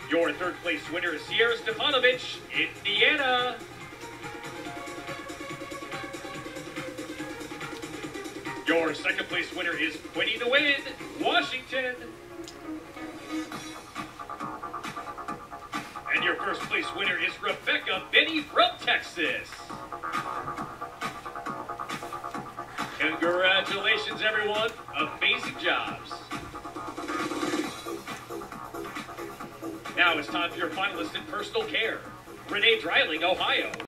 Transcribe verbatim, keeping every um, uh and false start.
Your third place winner is Sierra Stefanovich, Indiana. Your second place winner is Quennie Nguyen, Washington. And your first place winner is Rebecca Benny from Texas. Congratulations, everyone. Amazing jobs. Now it's time for your finalists in personal care. Renee Dreiling, Ohio.